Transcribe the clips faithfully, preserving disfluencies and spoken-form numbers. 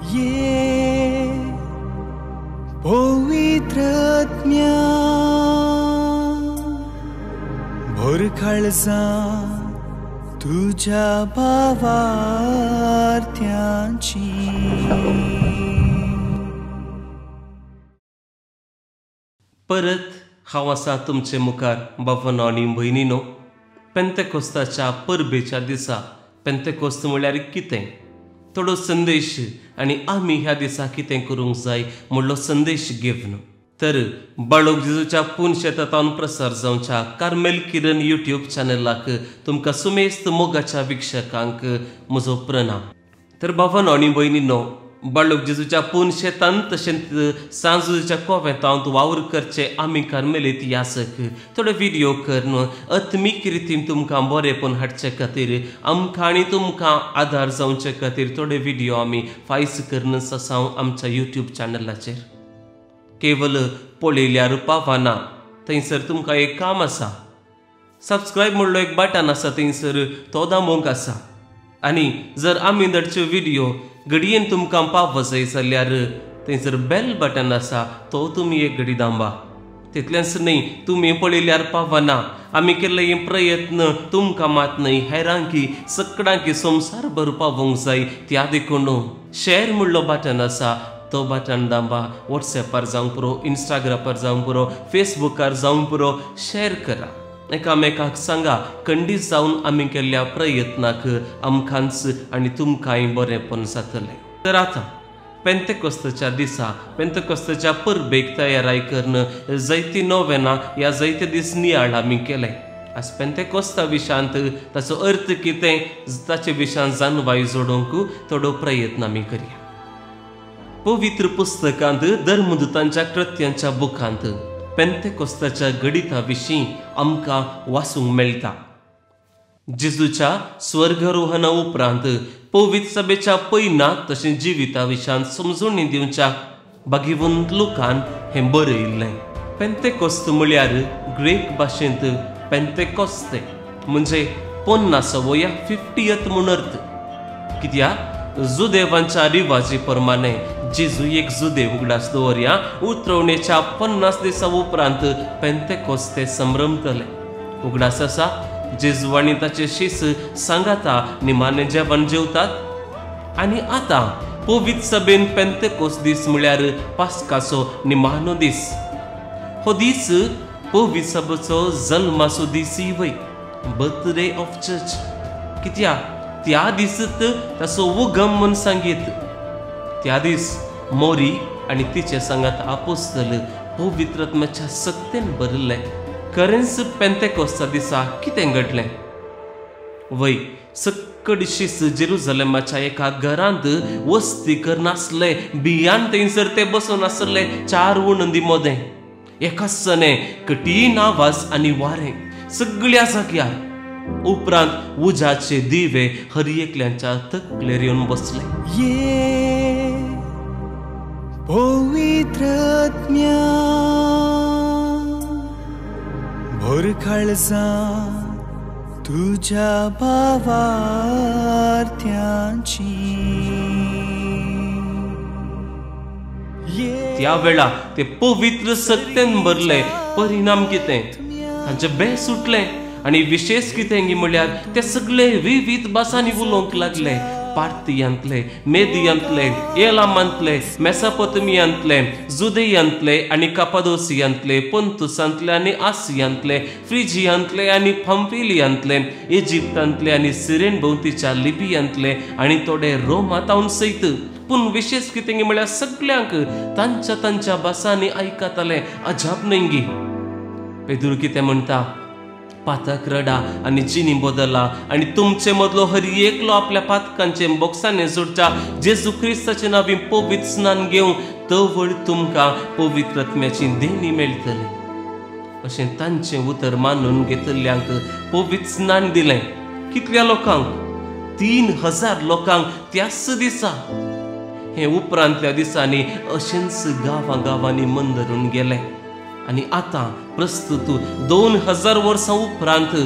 ये पवित्रत्म्या भोर काळजा तुझ्या भावार्थ्यांची। परत हांव आसा तुमचे मुखार बाबांनो आनी भयणीनो। पेंतेकोस्ताच्या परबेच्या दिसा पेंतेकोस्त म्हळ्यार कितें थोडो संदेश आनी आमी ह्या दिसा कितें करूंक जाय म्हणलो संदेश घेवन तर बाळोक जेजूच्या पुनशेतांत प्रसार जावच्या कार्मेल किरण यूट्यूब चॅनलाक तुमकां सुमेस्त मोगाच्या विक्षकांक म्हजो प्रणाम। तर बाबांनो आनी भयणीनो, बाळोक जेजूच्या पुनशेतांत तशेंच सांजुच्या कोवेतांत वावर करचे आमी कार्मेल इतिहासक थोडे व्हिडिओ करून आत्मीक रितीन तुमकां बरेपण हाडचे खातीर आमकां आनी तुमकां आदार जावचे खातीर थोडे व्हिडिओ आमी फायज करून आसाव आमच्या यूट्यूब चॅनलाचेर। केवल पळयल्यार पावना, थंयसर तुमकां एक काम आसा, सबस्क्रायब म्हणलो एक बटन आसा, थंयसर तो दामोवंक आसा। आनी जर आमी धाडच्यो व्हिडिओ घडयेन तुमकां पाव जाय जाल्यार थंयसर बेल बटन आसा, तो तुमी एक घडी दांबा। तितलेंच न्हय, तुमी पळयल्यार पावना, आमी केल्ले हे प्रयत्न तुमकां मात न्हय हेरांकी सगळ्यांक संवसारभर पावोवंक जाय, त्या देखून शेअर म्हणलो बटन आसा, तो बटन दांबा। व्हॉट्सॅपार जावं पुरो, इंस्टाग्रामार जावं पुरो, फेसबुकार जावं पुरो, शेअर करा, एकामेकाक सांगा। खंडीत जावन आमी केल्ल्या प्रयत्नाक आमकांच आनी तुमकांय बरेपण जातलें। तर आतां पेंतेकोस्ताच्या दिसा पेंतेकोस्ताच्या परबेक तयाराय करून जायती नोवेना ह्या जायते दीस नियाळ आमी केले। आज पेंतेकोस्ता विशांत ताचो अर्थ कितें ताचे विशांत जाणवाय जोडूंक थोडो प्रयत्न आमी करया। पवित्र पुस्तकांत धर्मदूतांच्या कृत्यांच्या बुकांत पेंतेकोस्ताच्या गडिता विशीं आमकां वाचूंक मेळटा। जेजूच्या स्वर्गारोहणा उपरांत पवित्र सभेच्या पैनाक तशेंच जिविता विशांत समजुणी दिवच्या भागिवंत लोकान हें बरयल्लें। पेंतेकोस्त म्हळ्यार ग्रीक भाशेंत पेंतेकोस्ते म्हणजे पन्नासावो या फिफ्टीयथ म्हूण अर्थ। कित्याक जुदेवांच्या रिवाजी प्रमाणे जेजू एक जुदेव उगडास दवरया उतरवणेच्या पन्नास दिसा उपरांत पेंतेकोस्ते संभ्रमतले। उगडास आसा, जेजू आनी ताचे शिस सांगाता निमाणे जेवण जेवतात। आनी आतां पवित्र सभेन पेंतेकोस्त दीस म्हळ्यार पास्काचो निमाणो दीस। हो दीस पवित्र सभेचो जल्माचो दीसय वय, बर्थडे ऑफ चर्च। कित्याक त्या दिसत ताचो उगम म्हूण सांगीत। त्या दीस मोरी आनी तिचे सांगात आपोस्तल पवित्रात्म्याच्या सक्तेन भरले। खरेंच पेंतेकोस्ता दिसा कितें घडलें? वय सक्कड शिस जेरुसलेमाच्या एका घरांत वस्ती करनासले, बियान थंयसर ते बसून आसले चार उंडी मोदें। एकाचने कठीण आवाज आनी वारें सगळ्या जाग्यार। उपरांत उजाचे दिवे हर एकल्यांच्या तकलेर येवन बसले। ये पवित्रत्म्या भोर काळजा तुझ्या भावार्थ्यांची। त्या वेळा ते पवित्र सक्तेन भरले। परिणाम कितें? तांचे बे सुटले आनी विशेष कितें म्हळ्यार ते सगळे विविध भासांनी उलोवंक लागले। पार्थियांतले, मेदियांतले, एलामांतले, मेसोपोटेमियांतले, जुदेयांतले आनी कापादोसियांतले, पोंतुसांतले आनी आसियांतले, फ्रिजियांतले आनी पंफिलियांतले, इजिप्तांतले आनी सिरेन भोंवतीच्या लिबियांतले आनी थोडे रोमांतावन सयत। पूण विशेष कितें म्हळ्यार सगळ्यांक तांच्या तांच्या भासांनी आयकताले। अजाप न्हय। पेदूर कितें म्हणटा? पातक रडा आनी जिनी बदला आनी तुमचे मदलो हर एकलो आपल्या पातकांचे बोक्सांनी जोडच्या जेजू क्रिस्ताचे नांवी पवित्र स्नान घेवं तवळ तुमकां पवित्रात्म्याची देणी मेळटली। अशें तांचें उतर मानून घेतल्ल्यांक पवित्र स्नान दिलें। कितल्या लोकांक? तीन हजार लोकांक त्याच दिसा। हे उपरांतल्या दिसांनी अशेंच गांवां गांवांनी मंदरून गेले। आनी आतां प्रस्तुत दोन हजार वर्सां उपरांत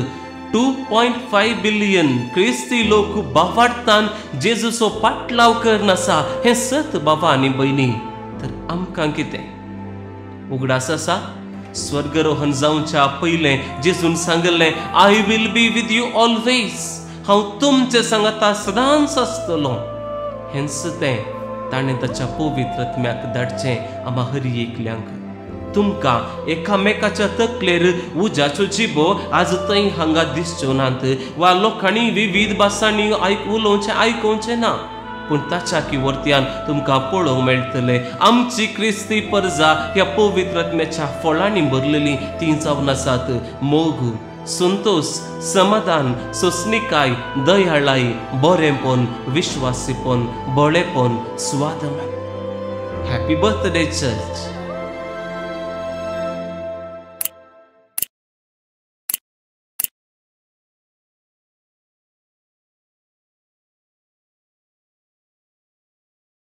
टू पॉइंट फाइव बिलियन क्रिस्ती लोक बावाडतान जेजूचो पाटलाव करनासा हे सत बाबा आनी भयणी. तर आमकां कितें उगडास आसा? स्वर्गरोहण जावच्या पयले जेजून सांगलें, I will be with you always. हांव तुमचे सांगाता सदांच आसतलों. हेंच तें ताणें ताच्या पवित्र आत्म्याक धाडचें आम्हा हरी एकल्यांक. तुमकां एकामेकाच्या तकलेर उज्याच्यो जिबो आज थंय हांगा दिसच्यो नात, वा लोकांनी विविध भासांनी आयक उलोवचें आयकोवचें ना, पूण ताच्या किवर्त्यान तुमकां पळोवंक मेळटलें आमची क्रिस्ती परजा ह्या पवित्र आत्म्याच्या फळांनी भरलेली. ती जावन आसात मोग, संतोष, समाधान, सोंसणीकाय, दयाळाई, बरेंपण, विश्वासीपण, बळेपण, स्वादमय. Happy birthday church.